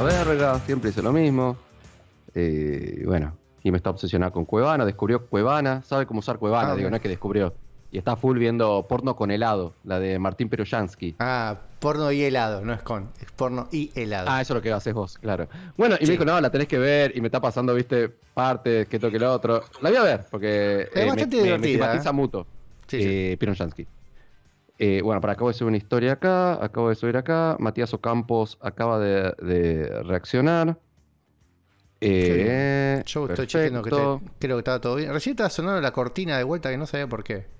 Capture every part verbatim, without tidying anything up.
una verga, siempre dice lo mismo. Eh, bueno, y me está obsesionado con Cuevana, descubrió Cuevana, sabe cómo usar Cuevana, Ah, digo, bien. no es que descubrió. Y está full viendo porno con helado, la de Martín Perullansky. Ah, porno y helado, no es con, es porno y helado. Ah, eso es lo que haces vos, claro. Bueno, y me Sí. dijo, no, la tenés que ver, y me está pasando, viste, partes, que esto, que lo otro. La voy a ver, porque Es eh, me, bastante me- me divertida, simpatiza ¿eh? mutuo, Sí, sí. eh, Perullansky. Eh, bueno, para acabo de subir una historia acá, acabo de subir acá. Matías Ocampos acaba de, de reaccionar. Qué bien. Eh, Yo estoy chequeando que te, perfecto. creo que estaba todo bien. Recién estaba sonando la cortina de vuelta que no sabía por qué.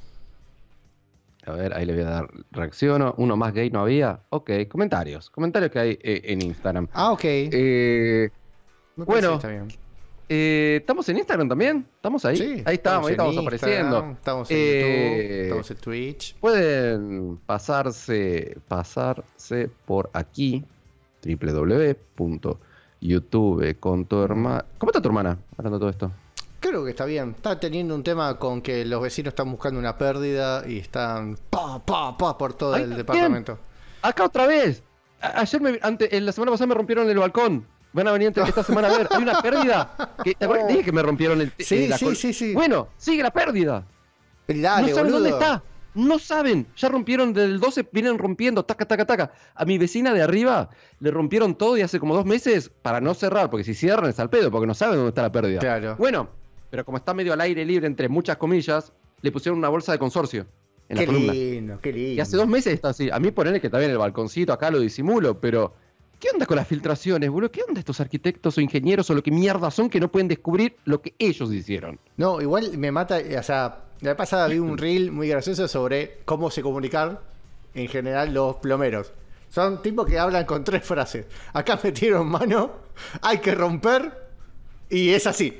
A ver, ahí le voy a dar reacciono. Uno más gay no había. Ok, comentarios. Comentarios que hay eh, en Instagram. Ah, ok. Eh, Me parece que bueno, está bien. eh, ¿estamos en Instagram también? ¿Estamos ahí? Sí, Ahí estamos, ahí en estamos Instagram, apareciendo. estamos en Eh, YouTube, estamos en Twitch. Pueden pasarse, pasarse por aquí, w w w punto youtube con tu hermana. ¿Cómo está tu hermana hablando de todo esto? Creo que está bien. Está teniendo un tema con que los vecinos están buscando una pérdida y están pa, pa, pa por todo Ahí el está, departamento. bien. Acá otra vez. A- ayer, me, ante, en la semana pasada me rompieron el balcón. Van a venir entre- esta semana a ver. Hay una pérdida. Que, ¿te acuerdas que dije que me rompieron el Sí, eh, la sí, col- sí, sí. Bueno, sigue la pérdida. Pero dale, No saben boludo. dónde está. No saben. Ya rompieron del doce, vienen rompiendo, taca, taca, taca. A mi vecina de arriba le rompieron todo y hace como dos meses para no cerrar, porque si cierran es al pedo, porque no saben dónde está la pérdida. Claro. Bueno, pero como está medio al aire libre, entre muchas comillas, le pusieron una bolsa de consorcio en Qué la columna. lindo, qué lindo. Y hace dos meses está así. A mí ponerle que está bien el balconcito, acá lo disimulo, pero ¿qué onda con las filtraciones, boludo? ¿Qué onda estos arquitectos o ingenieros o lo que mierda son que no pueden descubrir lo que ellos hicieron? No, igual me mata, o sea, la vez pasada vi un reel muy gracioso sobre cómo se comunican en general los plomeros. Son tipos que hablan con tres frases. Acá metieron mano, hay que romper y es así.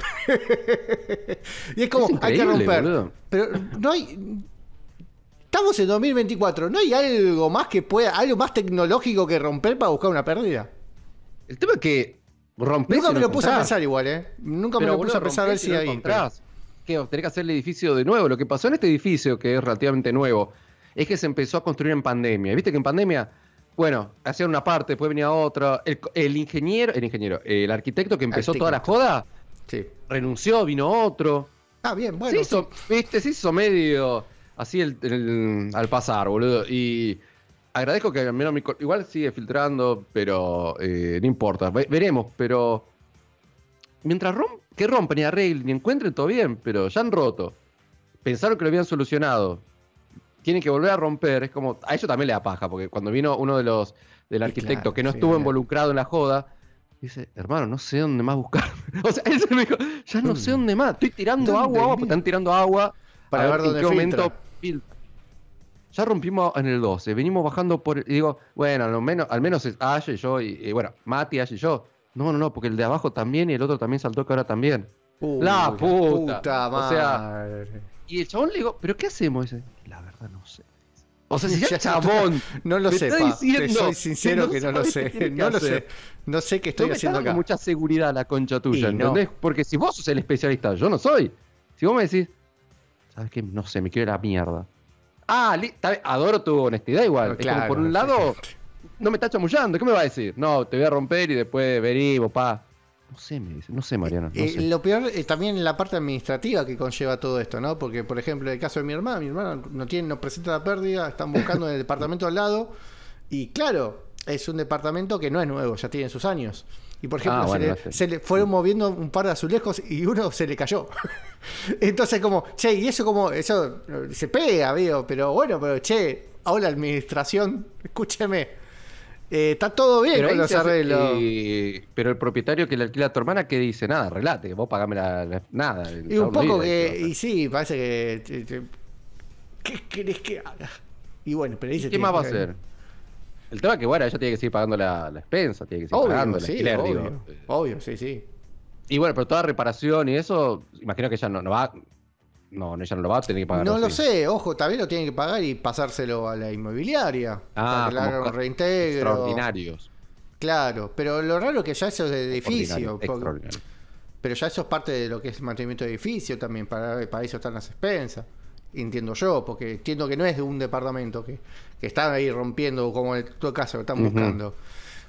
Y es como, Es hay que increíble, romper. boludo. Pero no hay... Estamos en dos mil veinticuatro, ¿no hay algo más que pueda, algo más tecnológico que romper para buscar una pérdida? El tema es que rompés Nunca y me no lo puse a encontrás. pensar igual, ¿eh? Nunca me Pero, lo puse boludo, a pensar a ver rompés y si no hay... encontrás. ¿Qué? Tenés que hacer el edificio de nuevo. Lo que pasó en este edificio, que es relativamente nuevo, es que se empezó a construir en pandemia. ¿Viste que en pandemia, bueno, hacían una parte, después venía otra? El, el ingeniero, el ingeniero, el arquitecto que empezó toda la Arquitecto. joda, Sí. renunció, vino otro. Ah, bien, bueno. se hizo, viste, se hizo medio así el, el- al pasar, boludo. Y agradezco que al menos mi co- igual sigue filtrando, pero eh, no importa. Ve- veremos, pero mientras rom que rompen y arreglen y encuentren todo bien, pero ya han roto. Pensaron que lo habían solucionado. Tienen que volver a romper. Es como. A ellos también le da paja, porque cuando vino uno de los del Y arquitecto claro, que no sí, estuvo obvio. involucrado en la joda. Dice, hermano, no sé dónde más buscar. O sea, él se me dijo, ya no sé dónde más. Estoy tirando ¿Dónde agua, agua, mi- porque están tirando agua. Para a ver en dónde qué filtra. momento filtra. Ya rompimos en el doce, venimos bajando por. Y digo, bueno, al menos, al menos es Ash y yo, y, y bueno, Mati, Ash y yo. No, no, no, porque el de abajo también y el otro también saltó que ahora también. Uy, La puta. puta O sea, madre. Y el chabón le digo, ¿pero qué hacemos? Dice, la verdad no sé. O sea, si ya Ya el chabón. No lo me sé, está pa. diciendo Te soy sincero que no lo sabe qué sé. tiene que No lo hacer. sé. No sé qué No estoy me está haciendo dando acá. mucha seguridad la concha tuya, Y no. ¿entendés? Porque si vos sos el especialista, yo no soy. Si vos me decís, ¿sabes qué? No sé, me quiero ir a la mierda. Ah, li- está bien, adoro tu honestidad igual. No, es claro, como por un lado, no me está chamullando. ¿Qué me va a decir? No, te voy a romper y después venimos, pa. No sé, me dice. No sé, Mariano. No Eh, sé. Lo peor es también la parte administrativa que conlleva todo esto, ¿no? Porque, por ejemplo, en el caso de mi hermana, mi hermana no tiene, no presenta la pérdida, están buscando en el departamento al lado. Y claro, es un departamento que no es nuevo, ya tiene sus años. Y por ejemplo, Ah, se, bueno, le, no sé. se le fueron moviendo un par de azulejos y uno se le cayó. Entonces, como, che, y eso como, eso eh, se pega, veo, pero bueno, pero che, ahora administración, escúcheme, eh, está todo bien Pero, con ahí los se hace- arreglos. eh, pero el propietario que le alquila a tu hermana, ¿qué dice? Nada, relate, vos pagame la, la- nada. Y un poco que, ¿Qué y sí, parece que, que- que- ¿qué querés que haga? Y bueno, pero dice ¿Qué más va a hacer? El tema es que, bueno, ella tiene que seguir pagando la, la expensa, tiene que seguir pagando Obvio, el sí, alquiler, obvio, digo. obvio, sí, sí. Y bueno, pero toda reparación y eso, imagino que ella no, no va. No, ella no lo va a tener que pagar. No ¿o lo sí? sé, ojo, también lo tienen que pagar y pasárselo a la inmobiliaria para Ah, que le como hagan un ca- reintegro. extraordinarios. Claro, pero lo raro es que ya eso es de edificio. Ordinario, porque- extraordinario. pero ya eso es parte de lo que es mantenimiento de edificio también, para, para eso están las expensas. Entiendo yo, porque entiendo que no es de un departamento, que, que están ahí rompiendo, como en todo caso, que están Ujú. buscando.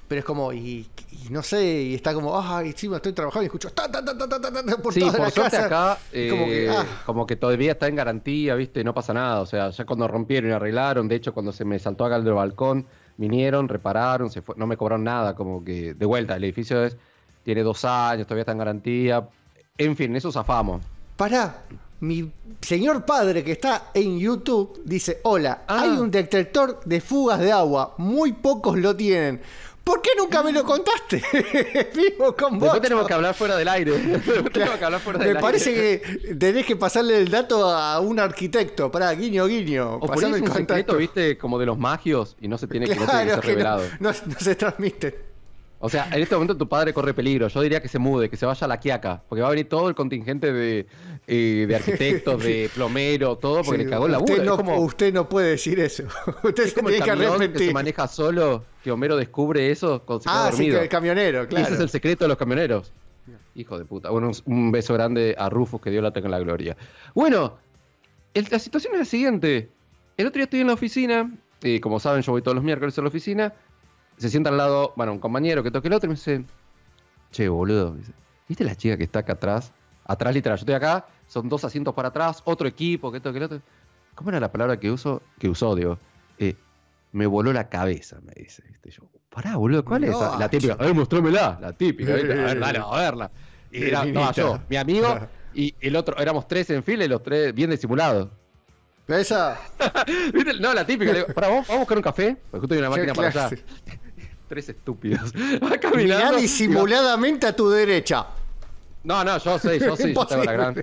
pero es como, y, y no sé, y está como, ay, encima estoy trabajando y escucho ta, ta, ta, ta, ta, ta, ta, por Sí, toda por la suerte casa. acá, eh, como, que, ah. como que todavía está en garantía, ¿viste? No pasa nada. O sea, ya cuando rompieron y arreglaron, de hecho, cuando se me saltó acá el del balcón, vinieron, repararon, se fue, no me cobraron nada, como que de vuelta, el edificio es, tiene dos años, todavía está en garantía. En fin, eso zafamos. Pará, mi señor padre que está en YouTube dice, hola, Ah. hay un detector de fugas de agua, muy pocos lo tienen. ¿Por qué nunca me lo contaste? Vivo con vos. Después tenemos que hablar fuera del aire. Después tenemos que hablar fuera del Me aire. parece que tenés que pasarle el dato a un arquitecto. Pará, guiño, guiño. O por ahí Pasame es el un secreto, contacto. ¿viste? Como de los magios y no se tiene, que, no tiene que Claro, ser que no, revelado. no, no se transmite. O sea, en este momento tu padre corre peligro. Yo diría que se mude, que se vaya a la Quiaca. Porque va a venir todo el contingente de, eh, de arquitectos, de plomeros, todo, porque Sí, le cagó el laburo. usted, no, es como, usted no puede decir eso. Usted es se como el tiene que camión que se arrepentir. maneja solo, que Homero descubre eso cuando se queda Ah, sí, dormido. que el camionero, claro. Ese es el secreto de los camioneros. Hijo de puta. Bueno, un, un beso grande a Rufus, que Dios la tenga en la gloria. Bueno, el- la situación es la siguiente. El otro día estoy en la oficina, y como saben, yo voy todos los miércoles a la oficina. Se sienta al lado, bueno, un compañero que toque el otro y me dice, che, boludo, me dice, ¿viste la chica que está acá atrás? Atrás, literal, yo estoy acá, son dos asientos para atrás, otro equipo, que toque el otro. ¿Cómo era la palabra que uso? Que usó, digo. Eh, me voló la cabeza, me dice. ¿Viste? Yo, pará, boludo, ¿cuál es No, esa? La típica, a ver, mostrámela, la típica, ¿viste? A ver, dale, a verla. Y era, no, yo, mi amigo y el otro, éramos tres en fila y los tres bien disimulados. Esa. ¿Viste? No, la típica, le digo, pará, ¿vamos, vamos a buscar un café? Porque justo hay una máquina Qué para allá. clase. Tres estúpidos. Va Mirá caminando. disimuladamente a tu derecha. No, no, yo sé, yo sí, yo tengo la gran.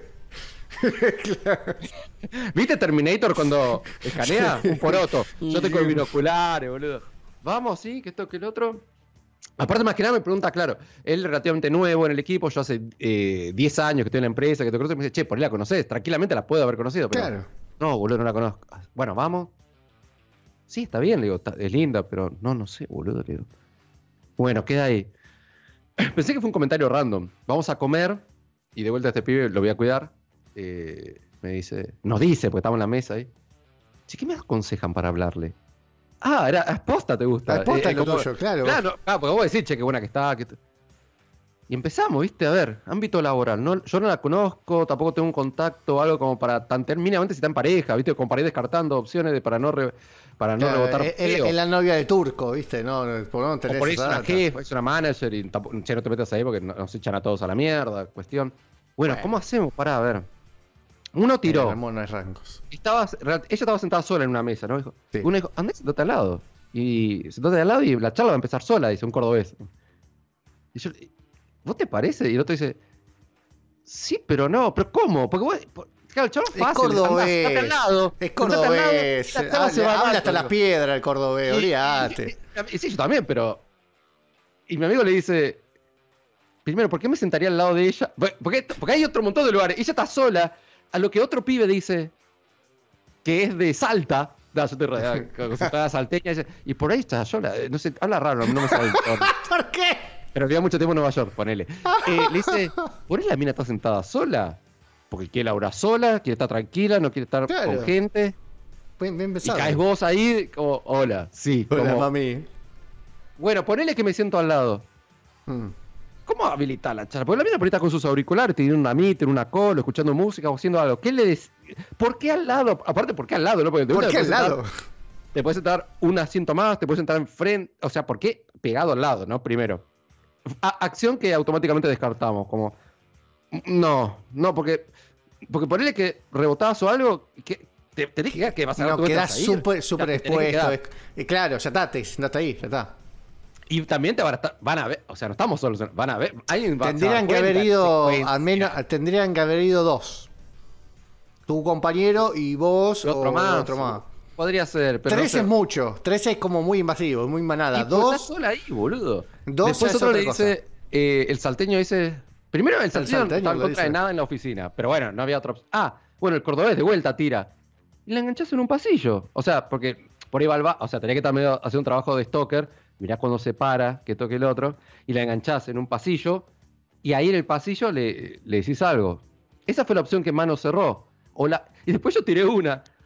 Claro. ¿Viste Terminator cuando escanea? Un poroto. Yo tengo binoculares, boludo. Vamos, sí, que esto, que el otro. Aparte, más que nada, me pregunta, claro, él es relativamente nuevo en el equipo, yo hace eh, diez años que estoy en la empresa, que te conozco, y me dice, che, por ahí la conoces, tranquilamente la puedo haber conocido, pero Claro. no, boludo, no la conozco. Bueno, vamos. Sí, está bien, le digo, está- es linda, pero no, no sé, boludo, le digo. Bueno, queda ahí. Pensé que fue un comentario random. Vamos a comer, y de vuelta a este pibe lo voy a cuidar. Eh, me dice, nos dice, porque estamos en la mesa ahí. Che, ¿qué me aconsejan para hablarle? Ah, era a posta, te gusta. A posta Eh, lo como- tuyo, claro. Claro, ah, porque vos decís, che, qué buena que está. Que t- y empezamos, ¿viste? A ver, ámbito laboral. No, yo no la conozco, tampoco tengo un contacto o algo como para tantear mínimamente si está en pareja, ¿viste? Como para ir descartando opciones de, para no, re- para no Claro, rebotar. es, feo. es la novia de Turco, ¿viste? No, por no O tenés por ahí es esa una data. jefa, es una manager y tampoco, che, no te metas ahí porque no- nos echan a todos a la mierda. Cuestión. Bueno, Bueno. ¿cómo hacemos? Pará, a ver. Uno tiró. En no hay rangos. Estaba, ella estaba sentada sola en una mesa, ¿no? Dijo, Sí. uno dijo, andá, sentate al lado. Y sentate al lado y la charla va a empezar sola, dice un cordobés. Y yo, ¿vos te parece? Y el otro dice, sí, pero no, pero ¿cómo? Porque vos, por- claro, el chaval es Es fácil, andá, cordobés. sentate al lado. Es sentate al lado, cordobés. y la charla se va Habla, habla dando, hasta las digo. piedras el cordobés, Y- olvídate. Y, y- y sí, yo también, pero. Y mi amigo le dice. Primero, ¿por qué me sentaría al lado de ella? Porque, porque hay otro montón de lugares. Ella está sola. A lo que otro pibe dice. Que es de Salta. No, yo te rodeaba con su toda salteña. Dice, y por ahí está sola. eh, No sé, habla raro, no me sale el tono. ¿Por qué? Pero vivía mucho tiempo en Nueva York, ponele. Eh, le dice, ¿por ahí la mina está sentada sola? Porque quiere laburar sola, quiere estar tranquila, no quiere estar Claro. con gente. Bien, bien Y pensado. caes vos ahí, como, hola, sí. Hola, como, mami. bueno, ponele que me siento al lado. Mm. ¿Cómo habilitar la charla? Porque la mina por ahí está con sus auriculares, tiene una meter, una call, escuchando música o haciendo algo. ¿Qué le des... ¿Por qué al lado? Aparte, ¿por qué al lado? ¿No? Porque de ¿Por una qué te al puedes lado? sentar- te puedes sentar un asiento más, te puedes sentar enfrente. O sea, ¿por qué pegado al lado, no? Primero. A- acción que automáticamente descartamos. Como. No, no, porque. Porque ponele que rebotabas o algo. Que te, tenés que quedar que vas a ver No, tú quedás vas a ir. súper súper Te tenés que expuesto. quedar. es- y claro, ya está, te, no está ahí, ya está. Y también te van a estar. Van a ver. O sea, no estamos solos. Van a ver. Alguien va a Tendrían dar que haber cuenta, ido, secuencia. al menos, tendrían que haber ido dos. Tu compañero y vos Y otro o más. otro más. Podría ser, pero. Tres no sé. es mucho, tres es como muy invasivo, es muy manada. Y pues estás Dos, sola ahí, boludo. dos Después es otro otra le cosa. dice, eh, el salteño dice, primero el salteño, salteño no estaba en lo contra de dice. nada en la oficina, pero bueno, no había otra opción. Ah, bueno, el cordobés de vuelta tira. Y la enganchás en un pasillo. O sea, porque por ahí va el va, o sea, tenía que también hacer un trabajo de stalker, mirás cuando se para, que toque el otro, y la enganchás en un pasillo, y ahí en el pasillo le, le decís algo. Esa fue la opción que Mano cerró. O la... Y después yo tiré una.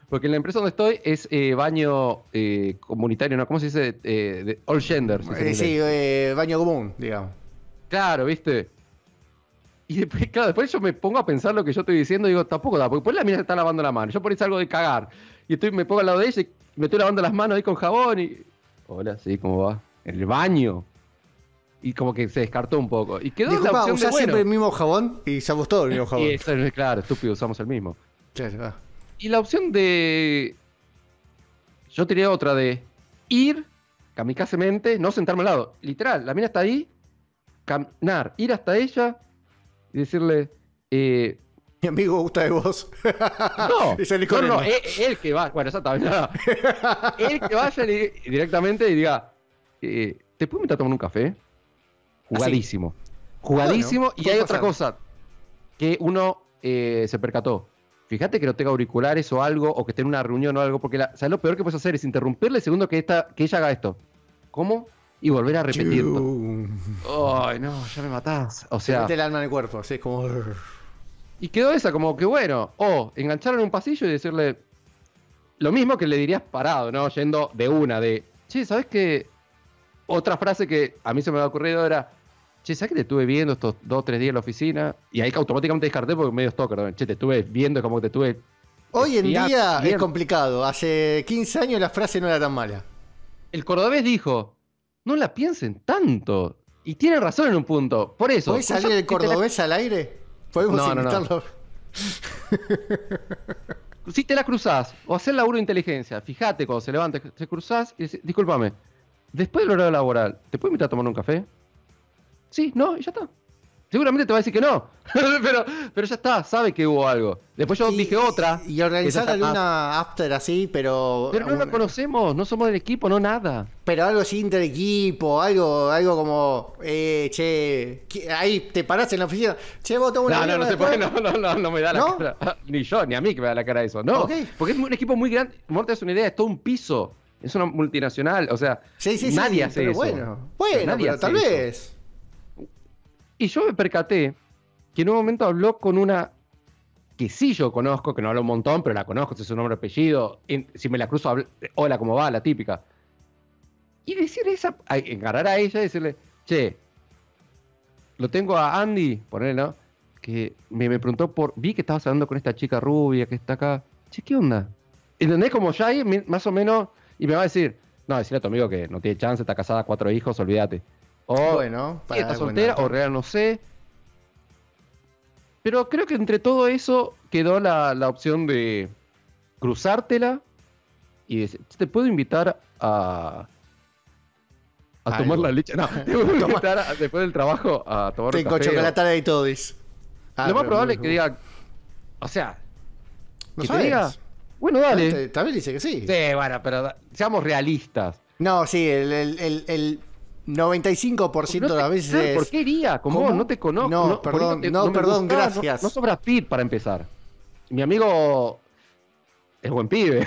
Porque en la empresa donde estoy es eh, baño eh, comunitario, ¿no? ¿Cómo se dice? Eh, de all gender. se dice en Eh, sí, inglés. eh, baño común, digamos. Claro, ¿viste? Y después, claro, después yo me pongo a pensar lo que yo estoy diciendo y digo, tampoco da, porque después la mina se está lavando la mano. Yo por ahí salgo de cagar y estoy, me pongo al lado de ella y me estoy lavando las manos ahí con jabón y... Hola, sí, ¿cómo va? En el baño. Y como que se descartó un poco. Y quedó la Disculpa, opción de, ¿usás bueno, siempre el mismo jabón? Y usamos todo el mismo jabón. y eso es claro, estúpido, usamos el mismo. Claro, ah. Y la opción de... Yo tiré otra de ir kamikazemente, no sentarme al lado. Literal, la mina está ahí, caminar, ir hasta ella y decirle... Eh, Mi amigo gusta de vos. no, Y salí no, no, corriendo. él, él que va, bueno, exactamente, no. Él que vaya y- directamente y diga, eh, ¿te puedo invitar a tomar un café? Jugadísimo. Jugadísimo. Bueno, y puede hay otra pasar. cosa que uno eh, se percató. Fíjate que no tenga auriculares o algo, o que esté en una reunión o algo, porque la, ¿sabes lo peor que puedes hacer? Es interrumpirle segundo que, esta, que ella haga esto. ¿Cómo? Y volver a repetirlo. Chum. Ay, no, ya me matás. O Se sea, mete el alma en el cuerpo, así es como... y quedó esa como que bueno, o engancharlo en un pasillo y decirle lo mismo que le dirías parado, ¿no? Yendo de una, de, che, ¿sabes qué? Otra frase que a mí se me había ocurrido era, che, ¿sabes que te estuve viendo estos dos o tres días en la oficina? Y ahí automáticamente descarté porque medio stalker, ¿no? Che, te estuve viendo, como que te estuve... Hoy en espiando, día es viendo". complicado. Hace quince años la frase no era tan mala. El cordobés dijo, no la piensen tanto. Y tiene razón en un punto. Por eso. ¿Podés salir cruzate el y te la- cordobés al aire? ¿Podemos No, no, no. invitarlo? Si te la cruzás o hacer laburo de inteligencia, fíjate cuando se levanta, te cruzás y decís, discúlpame, después del horario laboral, ¿te puedo invitar a tomar un café? Sí, no, y ya está. Seguramente te va a decir que no, pero, pero ya está, sabe que hubo algo. Después yo Y- dije otra. Y organizar que esa está- alguna after así, pero... Pero no la un- conocemos, no somos del equipo, no nada. Pero algo así inter equipo, algo, algo como, eh, che, que- ahí te parás en la oficina, che, vos tomás una No, no, no birra se puede, después. no, no, no, no me da la ¿No? cara. Ni yo, ni a mí que me da la cara eso. No, Ok. porque es un equipo muy grande. Vos te das una idea, es todo un piso. Es una multinacional, o sea, Sí, sí, sí, nadie hace pero eso. bueno, bueno, Nadie pero hace tal eso. vez. Y yo me percaté que en un momento habló con una que sí yo conozco, que no hablo un montón, pero la conozco, ese es su nombre y apellido. En- si me la cruzo, hablo, hola, ¿cómo va? La típica. Y decirle esa, a- encarar a ella y decirle, che, lo tengo a Andy, ponerle, ¿no? Que me, me preguntó por, vi que estabas hablando con esta chica rubia que está acá. Che, ¿qué onda? ¿Entendés? Como ya ahí, mi- más o menos, y me va a decir, no, decirle a tu amigo que no tiene chance, está casada, cuatro hijos, olvídate. O, Bueno, sí, para está dar buen soltera, dato. o real, no sé. Pero creo que entre todo eso quedó la, la opción de cruzártela y decir, te puedo invitar a a Algo. tomar la leche. No, te puedo invitar a- después del trabajo a tomar un Tengo café. o- chocolatada y todis. Ah, Lo más pero- probable es que diga, o sea, ¿No que sabes? te diga, bueno, dale. Te- También dice que sí. Sí, bueno, pero da- seamos realistas. No, sí, el, el, el, el noventa y cinco por Porque ciento no de te- las veces claro, es... ¿por qué iría? Con ¿Cómo? vos, no te conozco. No, por ahí perdón, te- no, me perdón, gustás, no- gracias. No, sobra Pete para empezar. Mi amigo es buen pibe.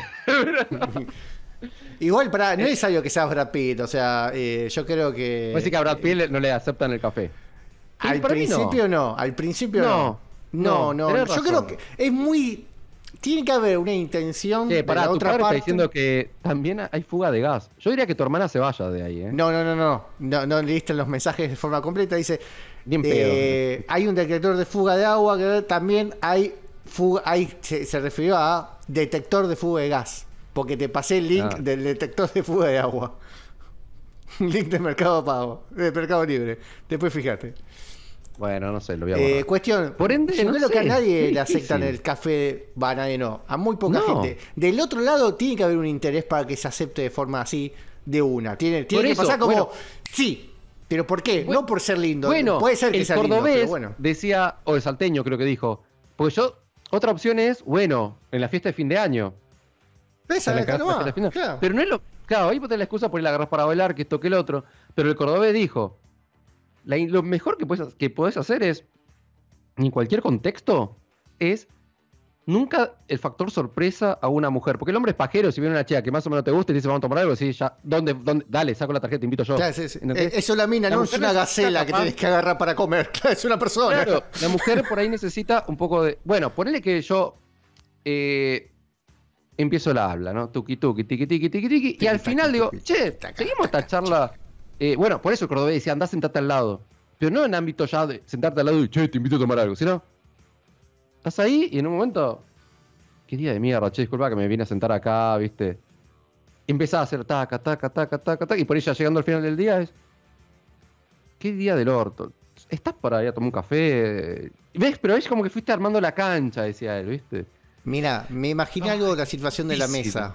Igual, para, no es necesario que seas Brad Pitt, o sea, eh, yo creo que... Parece que a Brad Pitt no le aceptan el café. Al Y para mí no. principio no. al principio No, no. No, no, no, tenés yo razón. creo que es muy... Tiene que haber una intención Che, de pará, la tu otra padre parte. está diciendo que también hay fuga de gas. Yo diría que tu hermana se vaya de ahí, ¿eh? No, no, no, no, no, no leíste los mensajes de forma completa. Dice, Ni en eh, hay un detector de fuga de agua, que también hay fuga, hay, se, se refirió a detector de fuga de gas, porque te pasé el link Ah. del detector de fuga de agua. Un link de Mercado Pago, de Mercado Libre. Después fíjate. Bueno, no sé, lo voy a Eh, borrar. cuestión, Por ende, yo no creo sé, que a nadie es le aceptan difícil. el café, va, a nadie no, a muy poca No. gente. Del otro lado tiene que haber un interés para que se acepte de forma así, de una. Tiene, tiene Por que eso, pasar como, bueno. sí, pero ¿por qué? Bueno, no por ser lindo. Bueno, puede ser que el sea lindo, cordobés pero bueno. decía, o el salteño creo que dijo, porque yo, otra opción es, bueno, en la fiesta de fin de año. Esa, En la acá fiesta nomás, de fin de- claro. Pero no es lo, claro, ahí vos tenés la excusa por ir a agarrar para bailar, que esto que el otro, pero el cordobés dijo, la- lo mejor que puedes, que podés hacer es, en cualquier contexto, es nunca el factor sorpresa a una mujer. Porque el hombre es pajero, si viene una chica que más o menos te gusta y dice, vamos a tomar algo, sí, ya, ¿dónde, dónde? Dale, saco la tarjeta, te invito yo. Claro, sí, sí. ¿Entendés? Eh, Eso la mina, La no es mujer una necesita gacela que capaz- tenés que agarrar para comer. Claro, es una persona. Claro, la mujer por ahí necesita un poco de... Bueno, ponele que yo... eh, empiezo el habla, ¿no? Tuki, tuki, tiki, tiki, tiki, tiki. Y al final digo, che, seguimos esta charla. Eh, bueno, por eso el cordobés decía, andá, sentate al lado. Pero no en ámbito ya de sentarte al lado y, che, te invito a tomar algo, sino, estás ahí y en un momento, qué día de mierda, che, disculpa que me vine a sentar acá, ¿viste? Y empezás a hacer taca, taca, taca, taca, taca, y por ahí ya llegando al final del día es, qué día del orto. Estás por ahí a tomar un café. ¿Ves? Pero es como que fuiste armando la cancha, decía él, ¿viste? Mira, me imaginé algo de la situación de la mesa.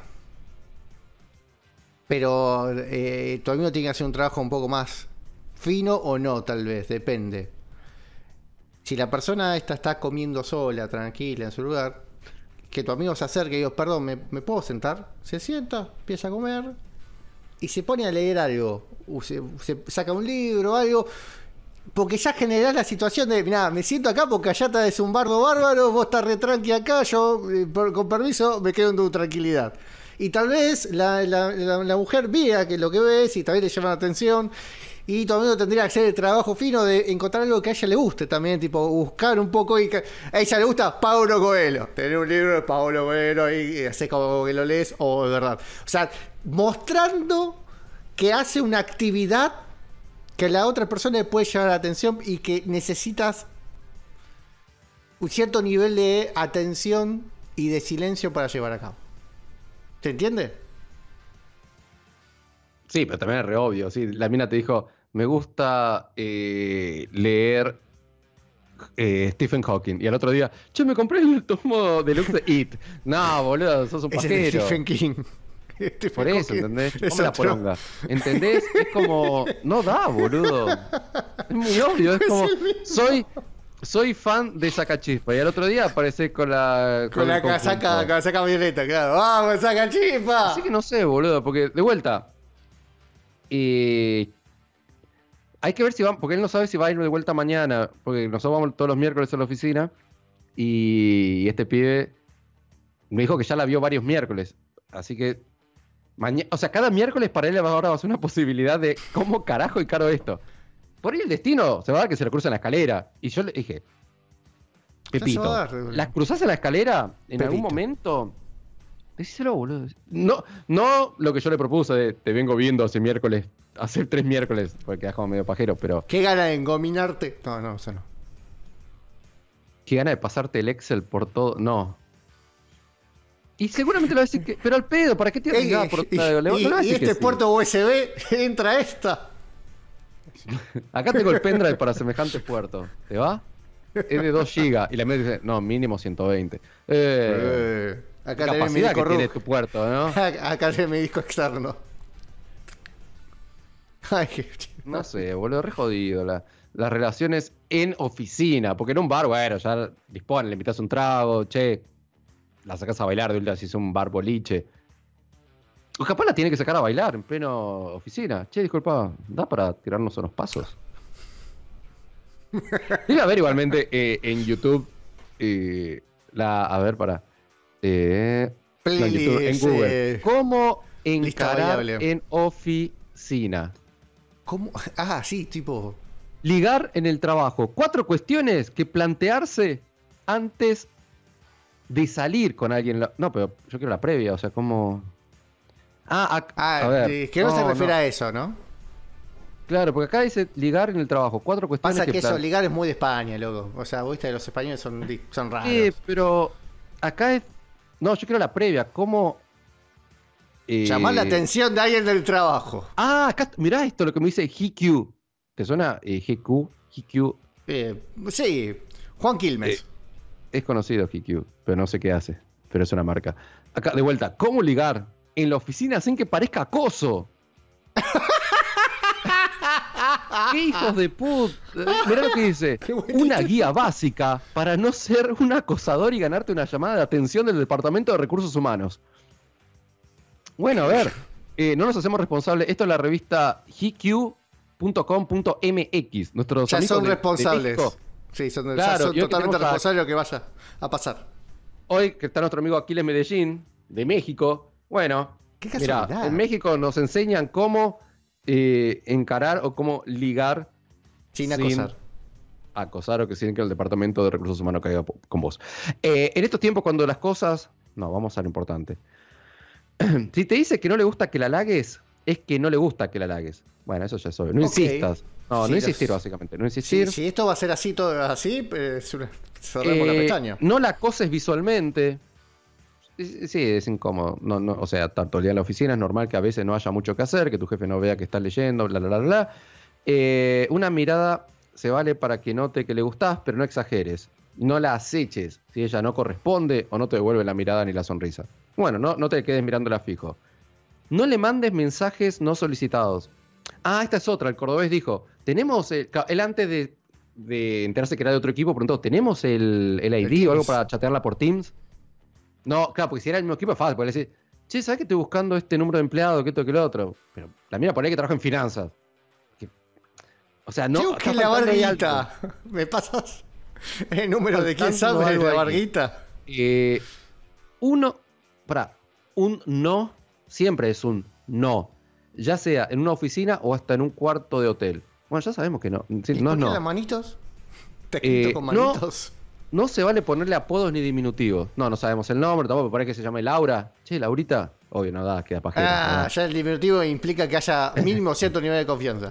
Pero eh, tu amigo tiene que hacer un trabajo un poco más fino o no, tal vez, depende. Si la persona esta está comiendo sola, tranquila, en su lugar, que tu amigo se acerque y diga, perdón, ¿me, ¿me puedo sentar? Se sienta, empieza a comer y se pone a leer algo. O se, se saca un libro o algo. Porque ya generás la situación de, mirá, me siento acá porque allá es un bardo bárbaro, vos estás re tranqui acá, yo, eh, por, con permiso, me quedo en tu tranquilidad. Y tal vez la, la, la, la mujer vea que lo que ves y también le llama la atención. Y tu amigo tendría que hacer el trabajo fino de encontrar algo que a ella le guste también, tipo buscar un poco. Y que a ella le gusta Paulo Coelho. Tener un libro de Paulo Coelho y, y hacer como que lo lees, o de verdad. O sea, mostrando que hace una actividad que la otra persona le puede llamar la atención y que necesitas un cierto nivel de atención y de silencio para llevar a cabo. ¿Se entiende? Sí, pero también es re obvio. Sí, la mina te dijo, me gusta eh, leer eh, Stephen Hawking. Y al otro día, che, me compré el tomo deluxe de It. No, boludo, sos un Es el pajero. de Stephen King. Stephen Por eso, Hawking ¿entendés? es Como la otro. poronga. ¿Entendés? Es como, no da, boludo. Es muy obvio, es como, soy... Soy fan de Sacachispa. Y al otro día aparece con la... Con la el casaca, conjunto. casaca violeta, claro. ¡Vamos, saca chispa! Así que no sé, boludo, porque de vuelta. Eh, hay que ver si va, porque él no sabe si va a ir de vuelta mañana, porque nosotros vamos todos los miércoles a la oficina. Y este pibe me dijo que ya la vio varios miércoles. Así que mañana, o sea, cada miércoles para él ahora va a ser una posibilidad de cómo carajo encaro esto. Por ahí el destino se va a dar que se lo cruza en la escalera. Y yo le dije, Pepito, Ya se va a dar, boludo. ¿las cruzás en la escalera en Pepito. algún momento? Decíselo, boludo. No, no lo que yo le propuse de te vengo viendo hace miércoles, hace tres miércoles, porque quedás como medio pajero, pero ¿Qué gana de engominarte? No, no, eso no. qué gana de pasarte el Excel por todo. No. Y seguramente le va a decir que. Pero al pedo, ¿para qué te Ey, arriesgás por y, le- le va y- a y decir este que sí. puerto U S B entra esta. Acá tengo el pendrive para semejante puerto. ¿Te va? Es de dos gigas. Y la mía dice, no, mínimo ciento veinte. Eh, Eh, qué acá tenés mi capacidad disco que tiene root. tu puerto, ¿no? Acá tenés mi disco externo. Ay, qué- No sé, boludo, re jodido. La, las relaciones en oficina. Porque en un bar, bueno, ya dispone, le invitas un trago, che, la sacás a bailar de última si es un bar boliche. O capaz la tiene que sacar a bailar en pleno oficina. Che, disculpa, ¿da para tirarnos unos pasos? Debe haber igualmente eh, en YouTube eh, la. A ver, para. Eh, no, en YouTube, en Playlist, Google. eh, ¿Cómo lista encarar variable. en oficina? ¿Cómo? Ah, sí, tipo. Ligar en el trabajo. Cuatro cuestiones que plantearse antes de salir con alguien. La- No, pero yo quiero la previa, o sea, ¿cómo...? Ah, ac- Ah, a ver. eh, que no, se refiere a eso, ¿no? Claro, porque acá dice ligar en el trabajo. Cuatro cuestiones Pasa que, que eso, plan- ligar es muy de España, loco. O sea, vos viste que los españoles son, di- son raros. Sí, pero acá es... No, yo quiero la previa. ¿Cómo...? eh, Llamar la atención de alguien del trabajo. Ah, acá, mirá esto, lo que me dice G Q. ¿Te suena? Eh, G Q. G Q. Eh, sí, Juan Quilmes. Eh, Es conocido G Q, pero no sé qué hace. Pero es una marca. Acá, de vuelta, ¿cómo ligar en la oficina sin que parezca acoso? ¿Qué hijos de puta? Mirá lo que dice. Qué buenísimo. Una guía básica para no ser un acosador y ganarte una llamada de atención del Departamento de Recursos Humanos. Bueno, a ver. eh, no nos hacemos responsables. Esto es la revista G Q punto com punto M X. Nuestros Ya amigos son de- de responsables. México. Sí, son, ya Claro, son y hoy que totalmente tenemos a- responsables de lo que vaya a pasar. Hoy que está nuestro amigo Aquiles Medellín, de México. Bueno, Qué mira, casualidad. en México nos enseñan cómo eh, encarar o cómo ligar Sin sin acosar. acosar o que sin que el Departamento de Recursos Humanos caiga po- con vos. Eh, en estos tiempos, cuando las cosas No, vamos a lo importante. Si te dice que no le gusta que la halagues, es que no le gusta que la halagues. Bueno, eso ya es obvio. No Ok. insistas. No, Sí, no los- insistir, básicamente. No Si, insistir. si esto va a ser así, todo así, es una... cerremos la Eh, pestaña. no la acoses visualmente. Sí, sí, es incómodo. No, no, o sea, tanto el día en la oficina es normal que a veces no haya mucho que hacer, que tu jefe no vea que estás leyendo, bla, bla, bla, bla. Eh, una mirada se vale para que note que le gustás, pero no exageres. No la aceches si ella no corresponde o no te devuelve la mirada ni la sonrisa. Bueno, no, no te quedes mirándola fijo. No le mandes mensajes no solicitados. Ah, esta es otra. El cordobés dijo, tenemos, el, él antes de, de enterarse que era de otro equipo, preguntó, ¿tenemos el, el I D El o algo Teams. para chatearla por Teams? No, claro, porque si era el mismo equipo es fácil, porque le decís, che, ¿sabes que estoy buscando este número de empleado, que esto, que lo otro? Pero la mira por ahí que trabaja en finanzas. Que- o sea, no... Tengo está que la faltando ahí algo. barguita. ¿Me pasas el número de quién Faltando sabe de algo la ahí. barguita? Eh, uno, para, un no siempre es un no, ya sea en una oficina o hasta en un cuarto de hotel. Bueno, ya sabemos que no, sí, ¿Y no por es qué no. las manitos? ¿Te escrito Eh, con no. manitos? No se vale ponerle apodos ni diminutivos. No, no sabemos el nombre, tampoco parece que se llame Laura. Che, Laurita. Obvio, no da, queda pajero. Ah, no da. ya el diminutivo implica que haya mínimo cierto nivel de confianza.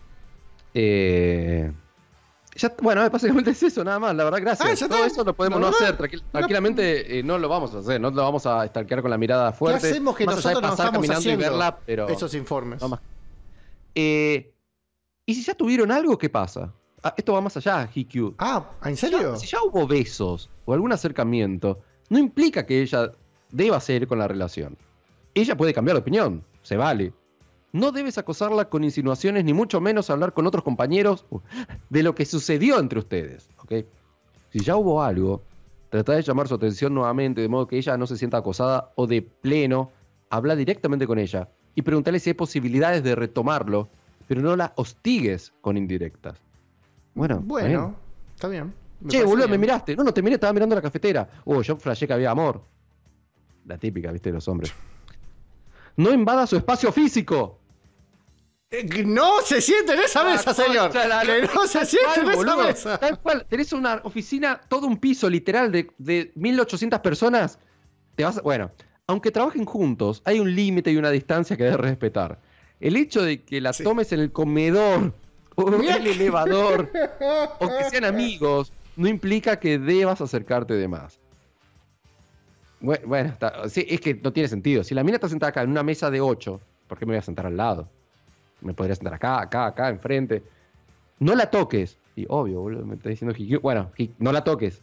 Eh, ya, bueno, básicamente es eso, nada más. La verdad, gracias. Ah, ya Todo está. eso lo podemos La no verdad, hacer. tranquil- tranquilamente eh, no lo vamos a hacer. No lo vamos a stalkear con la mirada ¿Qué fuerte. hacemos que Más allá de nosotros no pasar estamos caminando y haciendo verla, pero esos informes? no más. Eh, ¿Y si ya tuvieron algo, qué pasa? Ah, esto va más allá, G Q. Ah, ¿en Ya- serio? si ya hubo besos o algún acercamiento, no implica que ella deba seguir con la relación. Ella puede cambiar de opinión, se vale. No debes acosarla con insinuaciones, ni mucho menos hablar con otros compañeros uh, de lo que sucedió entre ustedes, ¿ok? Si ya hubo algo, trata de llamar su atención nuevamente, de modo que ella no se sienta acosada o de pleno, habla directamente con ella y pregúntale si hay posibilidades de retomarlo, pero no la hostigues con indirectas. Bueno, está bien. Bueno, está bien. Me Che, parece boludo, me bien. miraste. No, no te miré, estaba mirando la cafetera. Oh, yo flashé que había amor. La típica, viste, de los hombres. No invada su espacio físico. Eh, que No se siente en esa mesa, Ah, señor. concha la- Que no se Tal siente en cual, esa boludo. mesa. Tal cual. Tenés una oficina, todo un piso literal de, de mil ochocientas personas. Te vas a- Bueno, aunque trabajen juntos, hay un límite y una distancia que debes respetar. El hecho de que la Sí. tomes en el comedor o en Mirá el que- elevador o que sean amigos no implica que debas acercarte de más. Bueno, bueno, está- sí, es que no tiene sentido. Si la mina está sentada acá en una mesa de ocho, ¿por qué me voy a sentar al lado? Me podría sentar acá, acá, acá, enfrente. No la toques. Y obvio, boludo, me está diciendo Hikyu. Bueno, Hi- no la toques.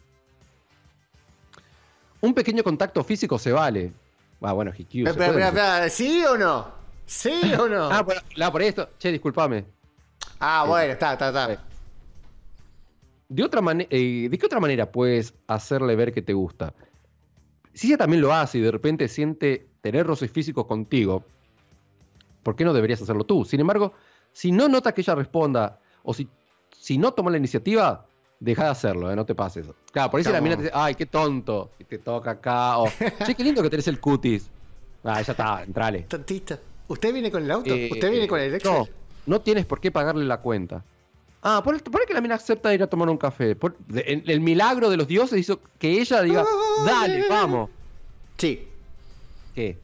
Un pequeño contacto físico se vale. Ah, bueno, Hikyu. se Espera, puede espera, decir. espera, ¿sí o no? ¿Sí o no? Ah, por, la, por esto. Che, discúlpame. Ah, bueno, está, está, está. Eh. De otra manera, ¿de qué otra manera puedes hacerle ver que te gusta? Si ella también lo hace y de repente siente tener roces físicos contigo, ¿por qué no deberías hacerlo tú? Sin embargo, si no nota que ella responda o si, si no toma la iniciativa, deja de hacerlo, ¿eh? No te pases. Claro, por ahí si la Estamos- mina te dice, ay, qué tonto, y te toca acá, o che, qué lindo que tenés el cutis. Ah, ya está, entrale. Tantita. ¿Usted viene con el auto? Eh, ¿Usted viene con el Excel? No, no tienes por qué pagarle la cuenta. Ah, por, por ahí que la mina acepta ir a tomar un café. Por- de- el, el milagro de los dioses hizo que ella diga, dale, vamos. Sí. ¿Qué?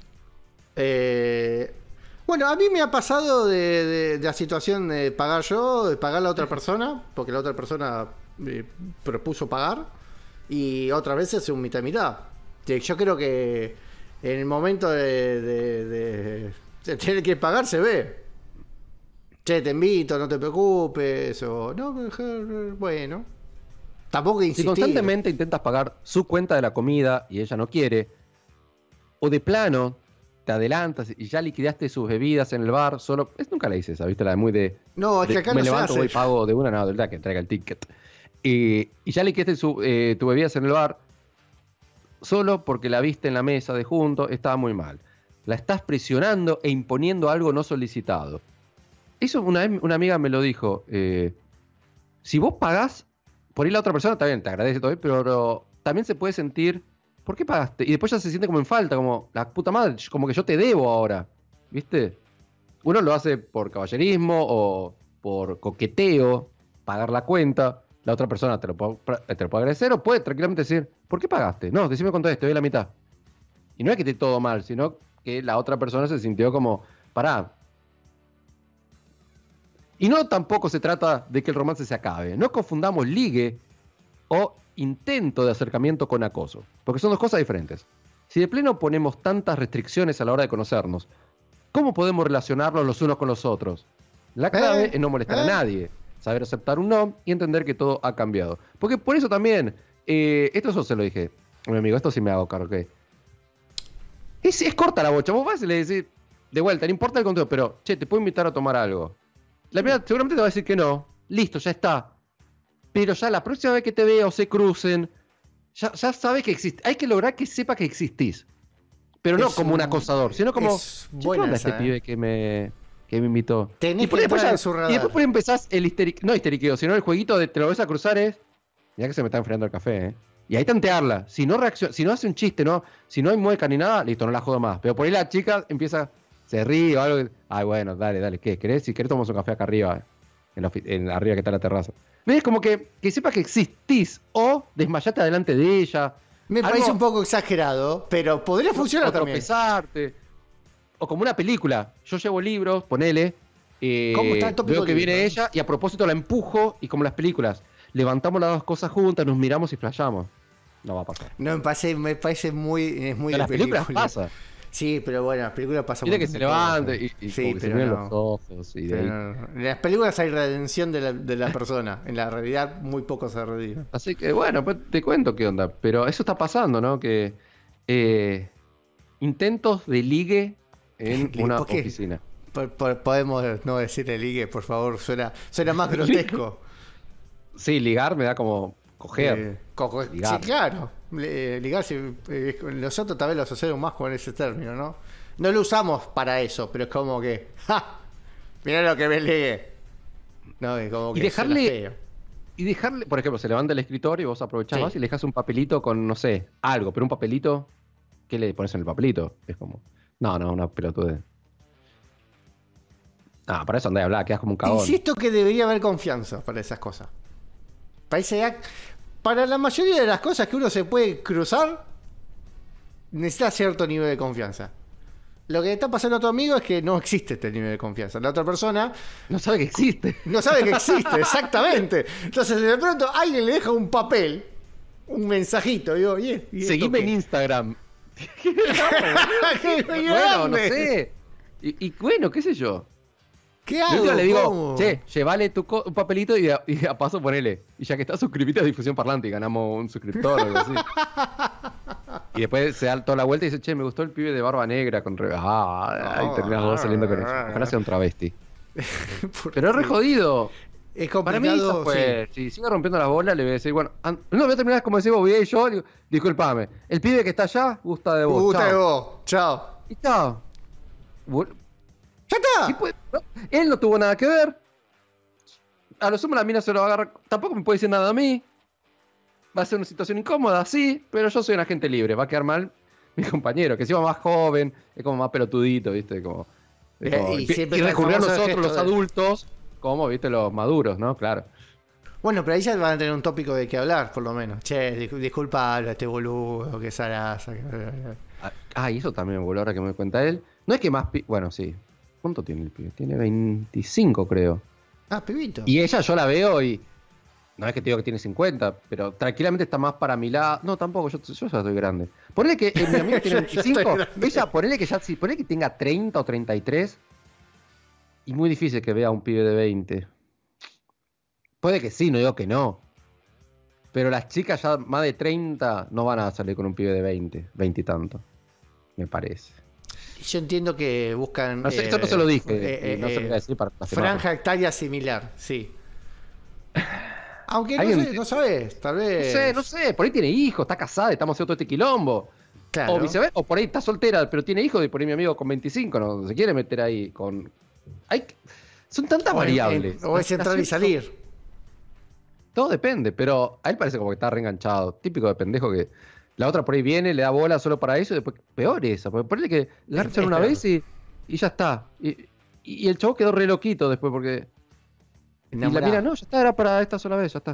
Eh, bueno, a mí me ha pasado de, de- de la situación de pagar yo, de pagar la otra persona, porque la otra persona eh, propuso pagar, y otras veces un mitad y mitad. Sí, yo creo que en el momento de, de- de- de tener que pagar se ve. Che, te invito, no te preocupes, o no, mejor, bueno. Tampoco Si insistir. constantemente intentas pagar su cuenta de la comida y ella no quiere, o de plano te adelantas y ya liquidaste sus bebidas en el bar, solo. Es, nunca la hice esa, ¿viste? La de muy de. No, es de- que acá me no se levanto, hace. voy, pago de una, no, de verdad que traiga el ticket. Y, y ya liquidaste su, eh, tus bebidas en el bar, solo porque la viste en la mesa de junto, estaba muy mal. La estás presionando e imponiendo algo no solicitado. Eso una vez una amiga me lo dijo. eh, si vos pagás, por ahí la otra persona también te agradece todo, pero, pero también se puede sentir, ¿por qué pagaste? Y después ya se siente como en falta, como, la puta madre, como que yo te debo ahora, ¿viste? Uno lo hace por caballerismo o por coqueteo, pagar la cuenta, la otra persona te lo puede, te lo puede agradecer o puede tranquilamente decir, ¿por qué pagaste? No, decime cuánto es, te doy la mitad. Y no es que esté todo mal, sino que la otra persona se sintió como, pará. Y no tampoco se trata de que el romance se acabe. No confundamos ligue o intento de acercamiento con acoso, porque son dos cosas diferentes. Si de pleno ponemos tantas restricciones a la hora de conocernos, ¿cómo podemos relacionarnos los unos con los otros? La clave Eh, es no molestar eh. a nadie, saber aceptar un no y entender que todo ha cambiado. Porque por eso también, eh, esto yo se lo dije a mi amigo, esto sí me hago cargo, que es, es corta la bocha, vos vas y le decís, de vuelta, no importa el contenido, pero, che, te puedo invitar a tomar algo. La primera seguramente te va a decir que no, listo, ya está. Pero ya la próxima vez que te vea o se crucen, ya, ya sabes que existe. Hay que lograr que sepa que existís. Pero no Es como un un- acosador, sino como, es "Che, ¿qué buena onda esa, este eh? pibe que me, que me invitó?" Tenés y por que ahí después entrar ya- en su radar. y después por ahí empezás el histeriqueo, no histeriqueo, sino el jueguito de te lo ves a cruzar es, mirá que se me está enfriando el café, ¿eh? Y ahí tantearla. Si no reacciona, si no hace un chiste, no, si no hay mueca ni nada, listo, no la jodo más. Pero por ahí la chica empieza, se ríe o algo. Ay, bueno, dale, dale, ¿qué? ¿Querés? Si querés tomamos un café acá arriba, en, la, ofi- en arriba que está la terraza. ¿Ves? Como que, que sepas que existís o desmayate adelante de ella. Me Algo- parece un poco exagerado, pero podría funcionar o también. tropezarte. O como una película. Yo llevo libros, ponele. eh, ¿Cómo está el tópico veo que libro? viene ella y a propósito la empujo y como las películas. Levantamos las dos cosas juntas, nos miramos y flayamos. No va a pasar. No, me parece, me parece muy, es muy En de las películas película. pasa. Sí, pero bueno, las películas pasan Quiere que muchas se levante cosas. y, y Sí, como que se pero miren no. los ojos. Y de Pero ahí. no, no. En las películas hay redención de la, de la persona. En la realidad, muy poco se redime. Así que bueno, pues te cuento qué onda. Pero eso está pasando, ¿no? Que eh, intentos de ligue en Ligue, una ¿por qué? oficina. Po- po- Podemos no decirle ligue, por favor. Suena, suena más grotesco. Sí, ligar me da como coger. Eh, coco- Ligar. Sí, claro. Le- ligar, si- eh, nosotros tal vez lo asociamos más con ese término, ¿no? No lo usamos para eso, pero es como que. ¡Ja! Mirá lo que me ligue. No, es como Y que dejarle- suena feo. Y dejarle, por ejemplo, se levanta el escritorio y vos aprovechás Sí. más y le dejas un papelito con, no sé, algo, pero un papelito, ¿qué le pones en el papelito? Es como, no, no, una pelotudez. Ah, para eso andá a hablar, quedas como un cagón. Insisto que debería haber confianza para esas cosas. Parece ya- para la mayoría de las cosas que uno se puede cruzar, necesita cierto nivel de confianza. Lo que está pasando a tu amigo es que no existe este nivel de confianza. La otra persona No sabe que existe. no sabe que existe, exactamente. Entonces, de pronto, alguien le deja un papel, un mensajito, y digo, ¿y, y esto Seguime qué? en Instagram. ¿Qué, Bueno, no sé. Y, y bueno, qué sé yo. ¿Qué Yo hago? le digo, ¿Cómo? che, llévale tu co- un papelito y a, y a paso ponele. Y ya que estás suscribite a Difusión Parlante y ganamos un suscriptor o algo así. Y después se da toda la vuelta y dice, che, me gustó el pibe de barba negra con re... Ah, y terminas vos saliendo con eso. Ojalá sea un travesti. Pero es re jodido. Es Para mí complicado, eso fue, si sigue rompiendo las bolas, le voy a decir, bueno, an- no voy a terminar como decís vos, voy a ir yo, digo, disculpame, el pibe que está allá gusta de sí. vos. Gusta de chao. vos. Chao. Y chao. Vol- ¡Ya está! Sí puede- no, él no tuvo nada que ver. A lo sumo la mina se lo agarra. Tampoco me puede decir nada a mí. Va a ser una situación incómoda, sí, pero yo soy un agente libre. Va a quedar mal mi compañero, que encima más joven, es como más pelotudito, ¿viste? Como, es como- Eh, y y, siempre y está el recurrir a famoso nosotros, gesto los de- adultos, como, ¿viste? Los maduros, ¿no? Claro. Bueno, pero ahí ya van a tener un tópico de qué hablar, por lo menos. Che, dis- disculpalo a este boludo, que zaraza. que- Ah, Ah, y eso también, boludo, ahora que me doy cuenta él. No es que más. pi- Bueno, sí. ¿Cuánto tiene el pibe? Tiene veinticinco, creo. Ah, pibito. Y ella yo la veo y. No es que te digo que tiene cincuenta, pero tranquilamente está más para mi lado. No, tampoco, yo, yo ya estoy grande. Ponele que eh, mi amigo tiene Yo ya estoy veinticinco. grande. Ella, ponele que ya, si ponele que tenga treinta o treinta y tres. Y muy difícil que vea a un pibe de veinte. Puede que sí, no digo que no. Pero las chicas ya más de treinta no van a salir con un pibe de veinte, veinte y tanto. Me parece. Yo entiendo que buscan. No sé, eh, esto no se lo dije. eh, y no eh, se lo voy a decir para lastimarlo. franja hectárea similar, sí. Aunque no, ¿Alguien- sé, no sabes, tal No vez. sé, no sé, por ahí tiene hijos, está casada, estamos haciendo todo este quilombo. Claro. O viceversa, o por ahí está soltera, pero tiene hijos, y por ahí mi amigo con veinticinco no se quiere meter ahí con. Hay... Son tantas O en- variables. en- o es entrar y salir. Todo depende, pero a él parece como que está reenganchado. Típico de pendejo que la otra por ahí viene, le da bola solo para eso y después peor esa. Porque ponele que la Es- una es peor. vez y, y ya está. Y, y- y el chavo quedó re loquito después porque. Y la Enamorado. mira, no, ya está, era para esta sola vez, ya está.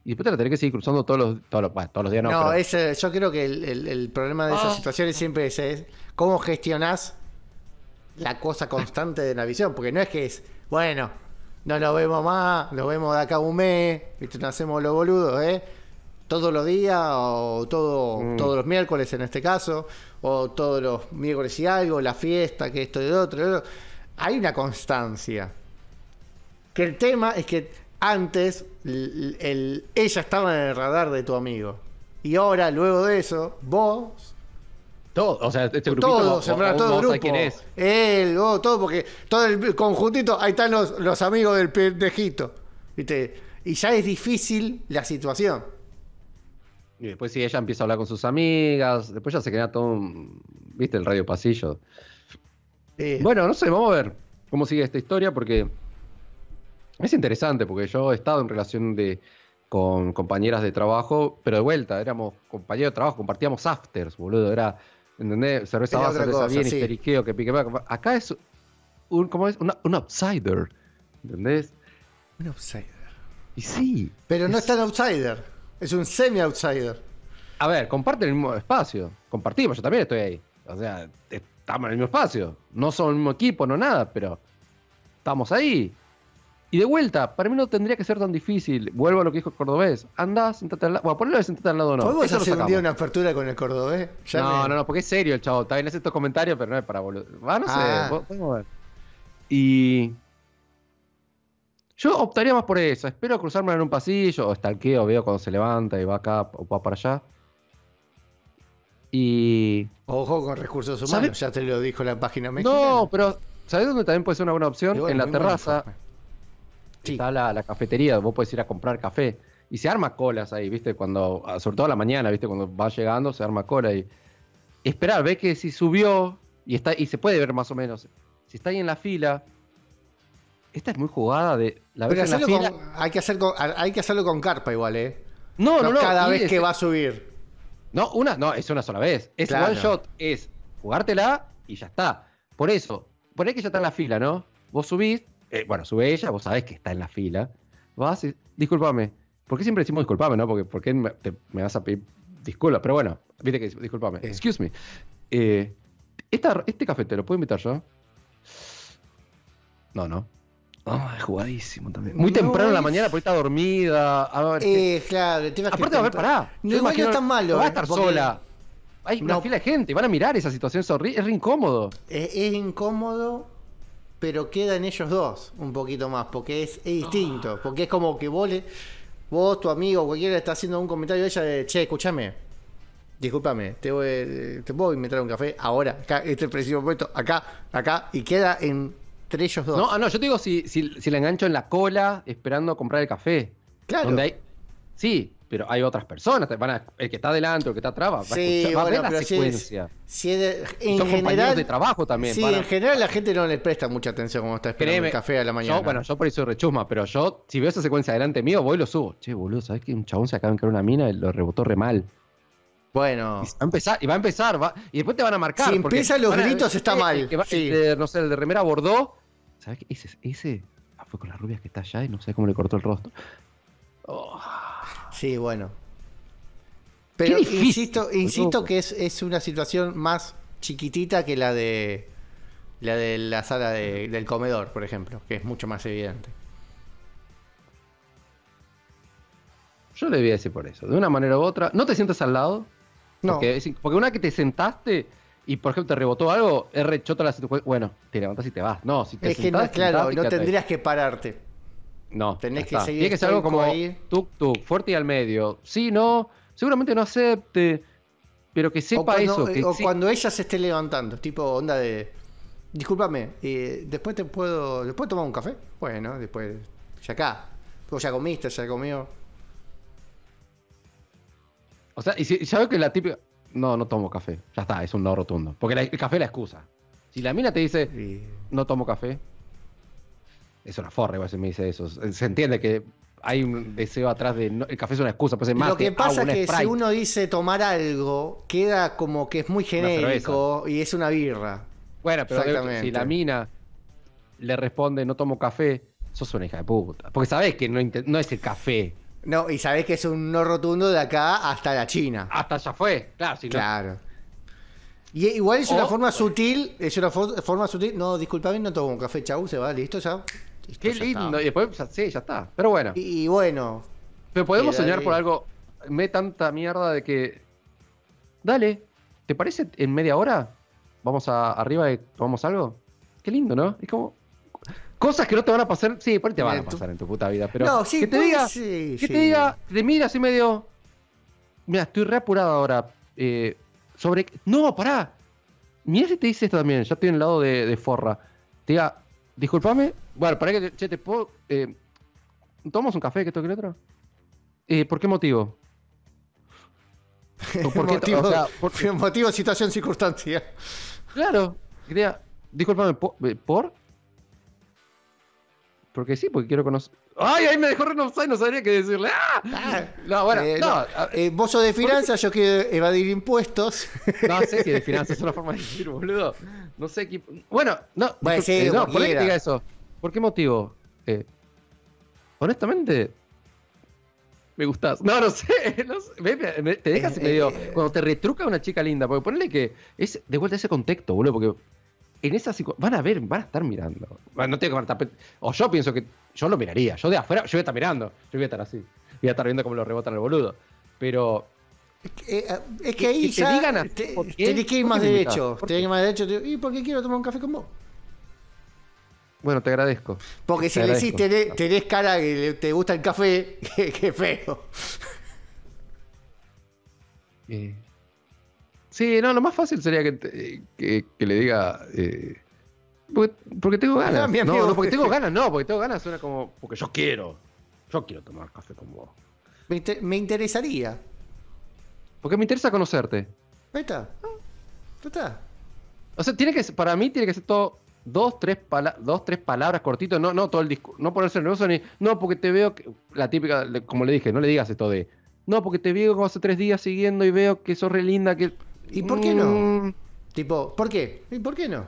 y después te la tenés que seguir cruzando todos los, todos los, bueno, todos los días. No, No, pero- ese, yo creo que el, el- el problema de esas Ah. situaciones siempre es, es cómo gestionás la cosa constante de la visión, porque no es que es, bueno, no lo vemos más, lo vemos de acá a un mes, ¿viste? Nos hacemos los boludos, ¿eh? Todos los días, o todo, Mm. todos los miércoles en este caso, o todos los miércoles y algo, la fiesta, que esto y lo otro, lo otro. Hay una constancia. Que el tema es que antes el- el- ella estaba en el radar de tu amigo. Y ahora, luego de eso, vos, todo, o sea, este grupito. todos, vos- en verdad, vos- todo el vos grupo. sabés quién es. Él, vos, todo, porque todo el conjuntito, ahí están los, los amigos del pendejito. ¿Viste? Y ya es difícil la situación. Y después si ella empieza a hablar con sus amigas, después ya se queda todo un, ¿viste? El radio pasillo. Eh, Bueno, no sé, vamos a ver cómo sigue esta historia porque es interesante porque yo he estado en relación de con compañeras de trabajo, pero de vuelta, éramos compañeros de trabajo, compartíamos afters, boludo, era, ¿entendés? Cerveza Era va, otra cerveza cosa, bien, sí. histeriqueo, que pique paca. Acá es un, ¿cómo es? Una- un outsider, ¿entendés? un outsider. Y sí. Pero no es- es tan outsider. Es un semi-outsider. A ver, comparten el mismo espacio. Compartimos, yo también estoy ahí. O sea, estamos en el mismo espacio. No somos el mismo equipo, no nada, pero estamos ahí. Y de vuelta, para mí no tendría que ser tan difícil. Vuelvo a lo que dijo el cordobés. Andá, sentate al lado. Bueno, ponelo de sentate al lado o no. ¿Podemos Eso lo hacer un sacamos. día una apertura con el cordobés? Ya No, me- no, no, porque es serio el chavo. Está bien, hace estos comentarios, pero no es para boludo. Va, no sé, Ah. vos- podemos ver. Y. Yo optaría más por eso. Espero cruzarme en un pasillo o stalkeo, veo cuando se levanta y va acá o va para allá. Y. Ojo con recursos humanos, ¿Sabe? ya te lo dijo la página mexicana. No, pero ¿sabés dónde también puede ser una buena opción? Y bueno, En la muy buen terraza informe. Sí. está la, la cafetería, vos podés ir a comprar café. Y se arma colas ahí, ¿viste? Cuando, sobre todo a la mañana, ¿viste? Cuando va llegando, se arma cola y esperar, ve que si subió y está y se puede ver más o menos. Si está ahí en la fila, esta es muy jugada de la Pero ves en la hacerlo fila. con- hay, que hacer con- hay que hacerlo con carpa igual, ¿eh? No, no, no. Cada y vez es- que va a subir. No, una, no, es una sola vez. Es Claro. one shot, es jugártela y ya está. Por eso, poné que ya está en la fila, ¿no? Vos subís, eh, bueno, sube ella, vos sabés que está en la fila. Vas y, discúlpame. ¿Por qué siempre decimos discúlpame, no? Porque ¿por qué me, te- me vas a pedir disculpas? Pero bueno, viste que discúlpame. Eh. Excuse me. Eh, esta- este café, ¿te lo puedo invitar yo? No, no. Ah, jugadísimo también. Muy No temprano en la es- mañana, porque está dormida. A ver, Eh, claro, el tema es que aparte, a ver, tenta- pará. No, Yo igual no imagino- es tan malo. no va a eh, estar porque sola. Hay una No. fila de gente, van a mirar esa situación, es, horri- es re incómodo. Es, es incómodo, pero queda en ellos dos un poquito más, porque es, es distinto. Porque es como que vos, le- vos, tu amigo, cualquiera está haciendo un comentario de ella de, che, escúchame, discúlpame, te, voy, eh, te puedo invitar a un café ahora, acá, este preciso momento, acá, acá, y queda entre ellos dos. No, ah, no, yo te digo si, si, si la engancho en la cola esperando a comprar el café. Claro. Donde hay, sí, pero hay otras personas. Van a- el que está adelante o el que está atrás va, va a Sí, escuchar, va a bueno, ver la pero si es, secuencia. si es de- Y en son compañeros general, de trabajo también. sí, van a- en general la gente no le presta mucha atención cuando está esperando Créeme, el café a la mañana. Yo, bueno, yo por eso soy rechusma, pero yo, si veo esa secuencia delante mío, voy y lo subo. Che, boludo, ¿sabes que un chabón se acaba de encarar una mina y lo rebotó re mal? Bueno, Y va a empezar, y va a empezar, va- y después te van a marcar. Si porque empiezan los van a- gritos, está eh, mal, el que va- sí. el de, no sé, el de remera bordó. ¿Sabes qué? Ese, ese ah, fue con la rubia que está allá y no sé cómo le cortó el rostro. Oh. sí, bueno. Pero difícil, insisto, boludo. insisto que es, es una situación más chiquitita que la de la de la sala de- del comedor, por ejemplo, que es mucho más evidente. Yo le voy a decir por eso. De una manera u otra, no te sientes al lado. No, Porque, es- porque una que te sentaste y, por ejemplo, te rebotó algo, es rechota la situación. Bueno, te levantás y te vas. No, si te es que no, sentás, claro, sentate y no quédate ahí. tendrías que pararte. No, tenés ya que está. seguir Tiene que ser algo estoico como ahí. tuk tuk, fuerte y al medio. Sí, no, seguramente no acepte, pero que O sepa cuando, eso. Que o sí. cuando ella se esté levantando, tipo onda de discúlpame, eh, después te puedo después tomar un café. Bueno, después ya acá. Vos ya comiste, ya comió. O sea, y si, sabes que la típica. No, no tomo café. Ya está, es un no rotundo. Porque la- el café es la excusa. Si la mina te dice, Y- no tomo café, es una forra, igual si me dice eso. Se entiende que hay un deseo atrás de. no- el café es una excusa, pues es más Lo que pasa agua, es que una si Sprite. uno dice tomar algo, queda como que es muy genérico y es una birra. Bueno, pero de- Exactamente. si la mina le responde, no tomo café, sos una hija de puta. Porque sabés que no, inte- no es el café. No, y sabés que es un no rotundo de acá hasta la China. Hasta ya fue, claro, si no. Claro. Y igual es O- una forma sutil, es una fo- forma sutil. No, disculpame, no tomo un café, chau, se va, listo, ya. Listo, Qué ya lindo. está. Y después, ya, sí, ya está. Pero bueno. Y, y bueno, Pero podemos Queda soñar ahí. por algo. Me tanta mierda de que. Dale, ¿te parece en media hora? Vamos a, arriba y tomamos algo. Qué lindo, ¿no? Es como. Cosas que no te van a pasar. Sí, por ahí te van a Mira, tú- pasar en tu puta vida. Pero no, sí, que te pues, diga. sí, que sí. te diga. Te mira así medio. Mira, estoy re apurado ahora. eh, sobre. No, pará. Mira si te dice esto también. Ya estoy en el lado de, de forra. Te diga. Disculpame. Bueno, para que. te- Che, te puedo. Eh, ¿Tomamos un café que esto que el otro? Eh, ¿Por qué motivo? ¿O por qué- motivo, o sea, por- motivo, situación, circunstancia. Claro. Quería, discúlpame, ¿po- eh, ¿por? Porque sí, porque quiero conocer. ¡Ay! Ahí me dejó re en offside, no sabría qué decirle. ¡Ah! Ah, No, bueno, eh, no. no, a- eh, vos sos de finanzas, yo quiero evadir impuestos. No sé si de finanzas es una forma de decir, boludo. No sé qué. Bueno, no. Bueno, discul- sí, eh, no, como por ahí que quiera. diga eso. ¿Por qué motivo? Eh, honestamente. Me gustás. No, no sé. No sé. Me- me- me- te dejas Eh, medio. eh, Cuando te retruca una chica linda. Porque ponele que. Es de vuelta ese contexto, boludo. Porque en esa situ- van a ver, van a estar mirando. Bueno, no tengo que ver tapete. O yo pienso que. Yo lo miraría. Yo de afuera. Yo voy a estar mirando. Yo voy a estar así. Voy a estar viendo cómo lo rebotan al boludo. Pero. Eh, eh, es que Que- ahí que te ya digan así, te- ¿por qué? tenés que ir ¿Por más qué me derecho. invitás? ¿Por Tenés que qué? ir más derecho. te- ¿Y por qué quiero tomar un café con vos? Bueno, te agradezco. Porque si Te le decís agradezco. tenés, tenés cara que le- te gusta el café, qué, qué feo. Eh, sí, no, lo más fácil sería que, te- que, que le diga. eh, porque, porque tengo ganas. Ah, mi no, amigo. no, porque tengo ganas, no, porque tengo ganas suena como. Porque yo quiero. Yo quiero tomar café con vos. Me, inter- me interesaría. Porque me interesa conocerte. Ahí está. Ah, ya está. O sea, tiene que ser- para mí tiene que ser todo. Dos, tres, pala- dos, tres palabras cortitos, no, no todo el discurso, no ponerse nervioso ni. No, porque te veo. que- la típica, le- como le dije, no le digas esto de. No, porque te veo como hace tres días siguiendo y veo que sos re linda. Que... ¿Y por qué no? Mm, Tipo, ¿por qué? ¿Y por qué no?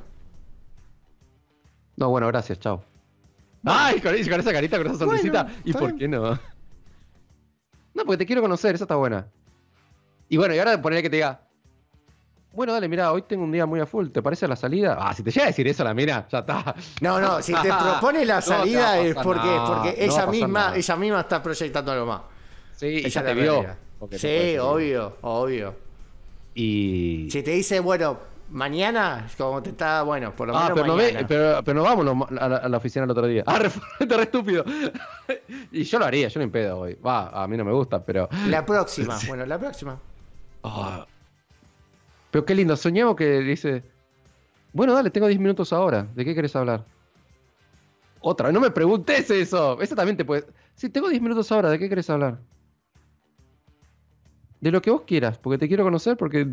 No, bueno, gracias, chao. Ay, con, con esa carita, con esa Bueno, sonrisita. ¿Y está por bien. qué no? No, porque te quiero conocer, esa está buena. Y bueno, y ahora ponerle que te diga. Bueno, dale, mira, hoy tengo un día muy a full, ¿te parece la salida? Ah, si te llega a decir eso la mina, ya está. No, no, si te propone la No te va a salida es pasar porque, nada, porque no va a ella pasar misma, nada. ella misma está proyectando algo más. Sí, y Esa ya es te la vio. realidad. porque te Sí, puede decir. obvio, obvio. Y. Si te dice, bueno, mañana, como te está, bueno, por lo menos Ah, pero no, mañana. ve, pero, pero no vamos a la, a la oficina el otro día. Ah, re, re estúpido. Y yo lo haría, yo no impedo hoy. Va, a mí no me gusta, pero. La próxima, bueno, la próxima. Ah. Pero qué lindo, soñemos que dice, bueno, dale, tengo diez minutos ahora, ¿de qué querés hablar? Otra, no me preguntes eso, eso también te puede... Sí, tengo diez minutos ahora, ¿de qué querés hablar? De lo que vos quieras, porque te quiero conocer, porque...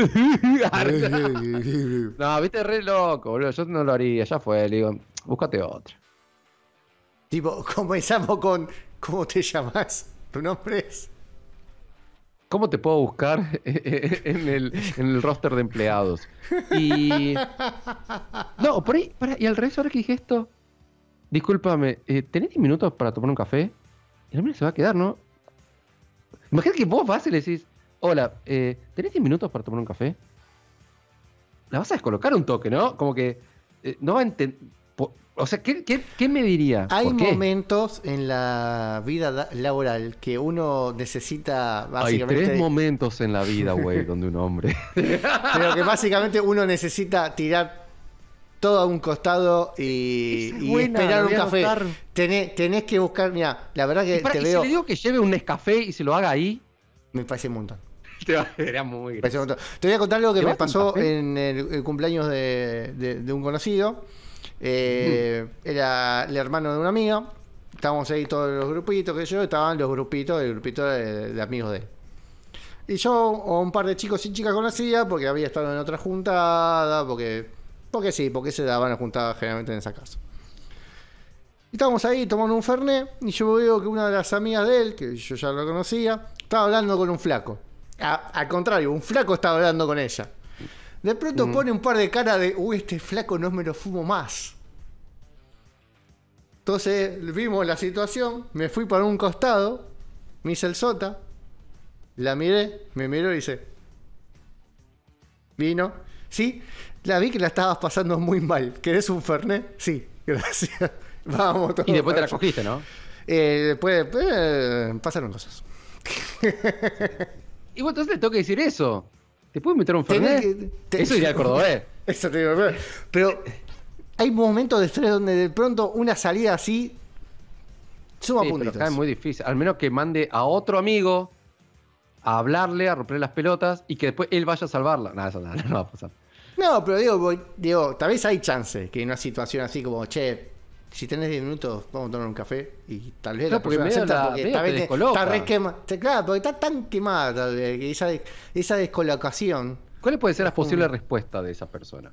No, viste, re loco, boludo, yo no lo haría, ya fue, le digo, búscate otra. Tipo, comenzamos con, ¿cómo te llamas? ¿Tu nombre es? ¿Cómo te puedo buscar en el, en el roster de empleados? Y... No, por ahí, para, y al revés, ahora que dije esto, discúlpame, eh, ¿tenés diez minutos para tomar un café? Y la mina se va a quedar, ¿no? Imagínate que vos vas y le decís, hola, eh, ¿tenés diez minutos para tomar un café? La vas a descolocar un toque, ¿no? Como que eh, no va a entender... O sea, ¿qué, qué, qué me diría? Hay ¿Por qué? momentos en la vida da- laboral que uno necesita Hay básicamente... tres momentos en la vida, güey, donde un hombre... Pero que básicamente uno necesita tirar todo a un costado y, Esa es y buena, esperar la un voy a café. anotar. Tenés, tenés que buscar, mira, la verdad que Y, para, te y veo... si le digo que lleve un Nescafé y se lo haga ahí, Me parece un montón. te va a ver muy Me parece un montón. Te voy a contar algo que me ¿Llevaste un pasó café? en el, el cumpleaños de, de- de un conocido. Eh, Era el hermano de una amiga. Estábamos ahí todos los grupitos que yo, estaban los grupitos, el grupito de, de amigos de él. Y yo, o un par de chicos y chicas conocía, porque había estado en otra juntada, porque, porque sí, porque se daban a juntar generalmente en esa casa. Y estábamos ahí tomando un fernet, y yo veo que una de las amigas de él, que yo ya lo conocía, estaba hablando con un flaco. A- al contrario, un flaco estaba hablando con ella. De pronto Mm. pone un par de caras de, uy, este flaco no me lo fumo más. Entonces vimos la situación, me fui para un costado, me hice el sota, la miré, me miró y dice, vino, sí, la vi que la estabas pasando muy mal. ¿Querés un Fernet? Sí, gracias. Vamos, todos. Y después te la cogiste, ¿no? Eh, después, después eh, pasaron cosas. Y bueno, entonces te tengo que decir eso. ¿Te puedo meter un Tenés Fernet? que- te- Eso diría el cordobés. Eso te digo, pero- pero hay momentos de estrés donde de pronto una salida así suma Sí, pero puntitos. acá es muy difícil. Al menos que mande a otro amigo a hablarle, a romperle las pelotas y que después él vaya a salvarla. Nada, eso nada, no va a pasar. No, pero digo, voy- digo, tal vez hay chance que en una situación así como, che, si tenés diez minutos, vamos a tomar un café y tal vez No, la porque persona medio acepta la- porque medio tal te vez te- descoloca. está re quema- te- claro, porque está tan quemada tal vez, que esa, esa descolocación. ¿Cuál puede ser la posible respuesta de esa persona?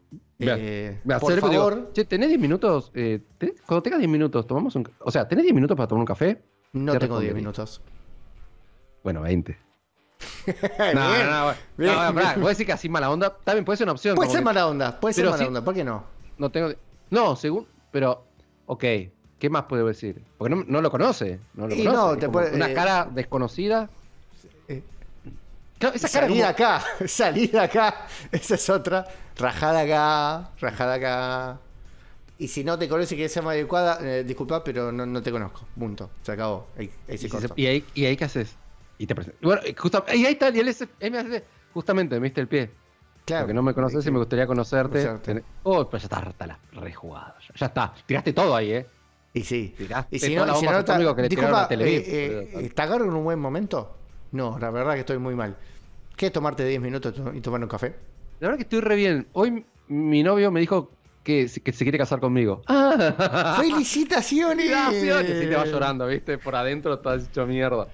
Eh, Me por acerco y digo, favor, che, ¿tenés diez minutos? Eh, ¿tenés- cuando tengas diez minutos, tomamos un... ca- O sea, ¿tenés diez minutos para tomar un café? no ¿Qué tengo diez respondería? minutos. Bueno, veinte. Bien, No, no, no, bueno. bien, No, bueno, pará, bien. vos decís que así mala onda. También puede ser una opción. Puede como ser que mala onda, puede ser Pero mala sí- onda, ¿por qué no? No tengo... No, según... Pero, ok. ¿Qué más puedo decir? Porque no, no lo conoce. No lo Y conoce. no, Es te como puede- una eh, cara desconocida. eh, Claro, esa cara Salí de como... acá, salí de acá. Esa es otra. Rajada acá, rajada acá. Y si no te conoce que sea más adecuada, eh, disculpa, pero no, no te conozco. Punto. Se acabó. Ahí, ahí se Y, si cortó. se- y ahí, ¿Y ahí qué haces? Y te presentas. Bueno, y justa- y ahí está, y él, es- él me hace, justamente me viste el pie. Claro. Porque no me conoces y me gustaría conocerte. Conocerte. Ten- Oh, pero ya está, está la rejugada. Ya, ya está. Tiraste todo ahí, ¿eh? Y sí. Tiraste Y si toda no, la y si bomba no ta- atómica que le tiraron disculpa, a Televis, eh, boludo. eh, ¿te agarro en un buen momento? No, la verdad que estoy muy mal. ¿Qué es tomarte diez minutos y tomar un café? La verdad que estoy re bien. Hoy mi novio me dijo que, se- que se quiere casar conmigo. ¡Ah! ¡Felicitaciones! ¡Felicitaciones! Y sí te va llorando, ¿viste? Por adentro estás hecho mierda.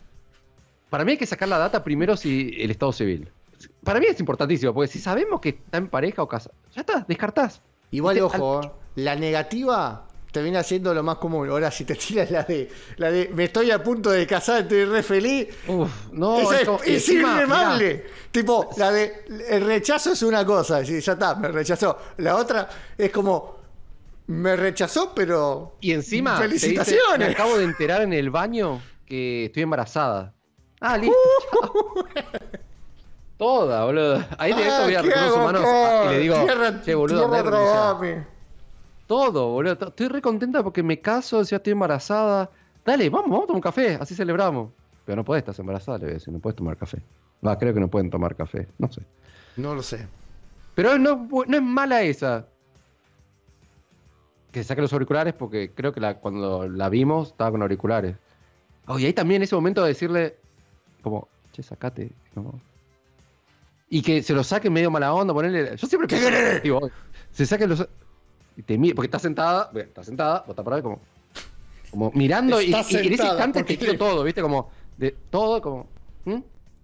Para mí hay que sacar la data primero si el estado civil. Para mí es importantísimo, porque si sabemos que está en pareja o casa, ya está, descartás. Igual, Viste, ojo, ¿eh? La negativa termina siendo lo más común. Ahora, si te tiras la de, la de me estoy a punto de casar, estoy re feliz. Uf, no, Esa es, como- es encima, irremable. Tipo, la de el rechazo es una cosa, decir, ya está, me rechazó. La otra es como, me rechazó, pero. Y encima, te dice, ¡felicitaciones! me acabo de enterar en el baño que estoy embarazada. Ah, listo. chao. Toda, boludo. Ahí directo Ah, voy a ¿qué recursos hago humanos acá? y le digo, Tierra- che, boludo, tierra andá a renunciar. trabame. Todo, boludo. to- Estoy re contenta porque me caso, ya estoy embarazada. Dale, vamos, vamos a tomar un café, así celebramos. Pero no podés, estás embarazada, le voy a decir, no puedes tomar café. Va, creo que no pueden tomar café, no sé. No lo sé. Pero no, no es mala esa. Que se saque los auriculares porque creo que la, cuando la vimos estaba con auriculares. Oh, y ahí también en ese momento de decirle, como, che, sacate. ¿no? Y que se lo saque medio mala onda, ponerle. Yo siempre pienso, digo, se saque los. Y te mira, porque está sentada, bueno, está sentada, vos está por ahí como. Como mirando y, Está y en ese sentada, instante porque te quiero te- todo, ¿viste? Como, de todo, como. ¿Mm?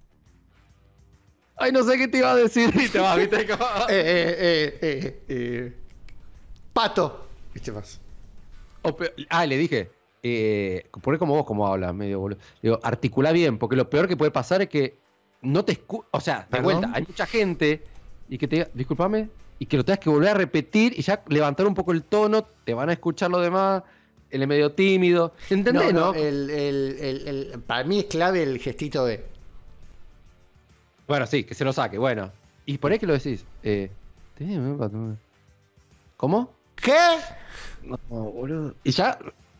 Ay, no sé qué te iba a decir y te vas, ¿viste? Como, Eh, eh, eh, eh, eh. Pato. ¿Viste más? O pe- ah, le dije, eh, poné como vos como hablas, medio boludo. Digo, articula bien, porque lo peor que puede pasar es que no te escucha. O sea, de ¿Perdón? vuelta, hay mucha gente y que te diga, discúlpame, y que lo tengas que volver a repetir y ya levantar un poco el tono, te van a escuchar lo demás, él es medio tímido. ¿Entendés, no? El, el- el- el- para mí es clave el gestito de. Bueno, sí, que se lo saque, bueno. Y por ahí que lo decís, eh, ¿tenés un minuto para tomar? ¿Cómo? ¿Qué? No, boludo. Y ya.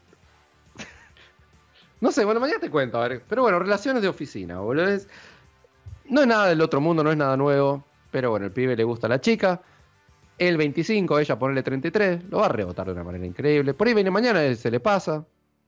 No sé, bueno, mañana te cuento, a ver. Pero bueno, relaciones de oficina, boludo. Es- No es nada del otro mundo, no es nada nuevo. Pero bueno, el pibe le gusta a la chica. Él veinticinco, ella ponerle treinta y tres. Lo va a rebotar de una manera increíble. Por ahí viene mañana, él se le pasa.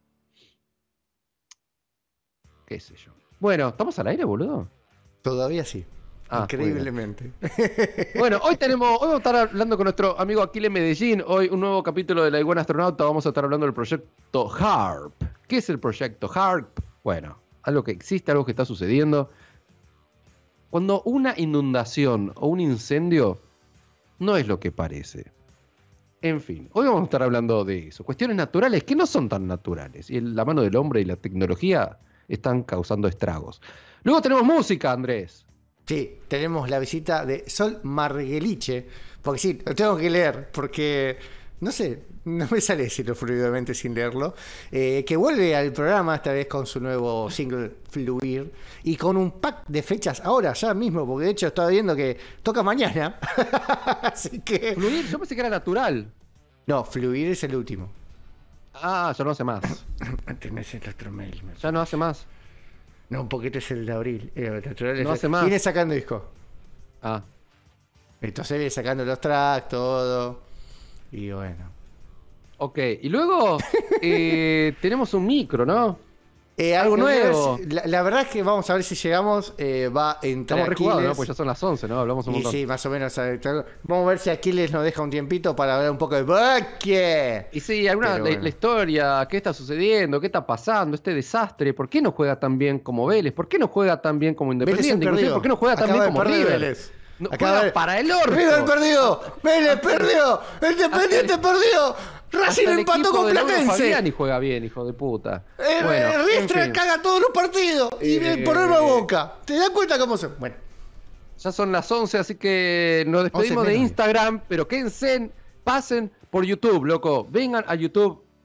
Qué sé yo. Bueno, ¿estamos al aire, boludo? Todavía sí. Ah, Increíblemente. Bueno, hoy tenemos, hoy vamos a estar hablando con nuestro amigo Aquiles Medellín. Hoy un nuevo capítulo de La Iguana Astronauta. Vamos a estar hablando del proyecto HARP. ¿Qué es el proyecto HARP? Bueno, algo que existe, algo que está sucediendo. Cuando una inundación o un incendio no es lo que parece. En fin, hoy vamos a estar hablando de eso. Cuestiones naturales que no son tan naturales. Y la mano del hombre y la tecnología están causando estragos. Luego tenemos música, Andrés. Sí, tenemos la visita de Sol Margueliche. Porque sí, lo tengo que leer. Porque no sé, no me sale decirlo fluidamente sin leerlo, eh, que vuelve al programa esta vez con su nuevo single Fluir y con un pack de fechas ahora, ya mismo, porque de hecho estaba viendo que toca mañana. Así que... Fluir, yo pensé que era natural. No, Fluir es el último. Ah, ya no hace más. Tenés el otro mail. me- Ya no hace más. No, porque este es el de abril. Eh, el natural es No el- hace más. Viene sacando disco. Ah, Entonces viene sacando los tracks, todo. Y bueno. ok. Y luego eh, tenemos un micro, ¿no? Eh, Algo hay que ver nuevo. si- la, la verdad es que vamos a ver si llegamos. eh, va entre Estamos rejugados, ¿no? Aquiles. Pues ya son las once, ¿no? Hablamos un Y montón. sí, más o menos. eh, Vamos a ver si Aquiles nos deja un tiempito para hablar un poco de Bucky. Y sí, alguna Pero la, bueno. la historia, qué está sucediendo, qué está pasando, este desastre, ¿por qué no juega tan bien como Vélez? ¿Por qué no juega tan bien como Vélez Independiente? ha Inclusive, perdido. ¿por qué no juega tan Acaba bien de como perder River? Vélez. No, Acaba juega de- para el orto. River perdió. Vélez perdió. El Independiente perdió. Racing Hasta el empató equipo con de Lauro Platense. Fabiani juega bien, hijo de puta. Eh, Bueno, eh, en Riestra fin, caga todos los partidos. Y Eh, por una boca. ¿Te das cuenta cómo se.? Bueno. ya son las once, así que nos despedimos once de menos. Instagram, pero quédense, pasen por YouTube, loco. Vengan a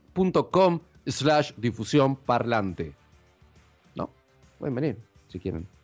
youtube.com slash difusión parlante. ¿No? Pueden venir, si quieren.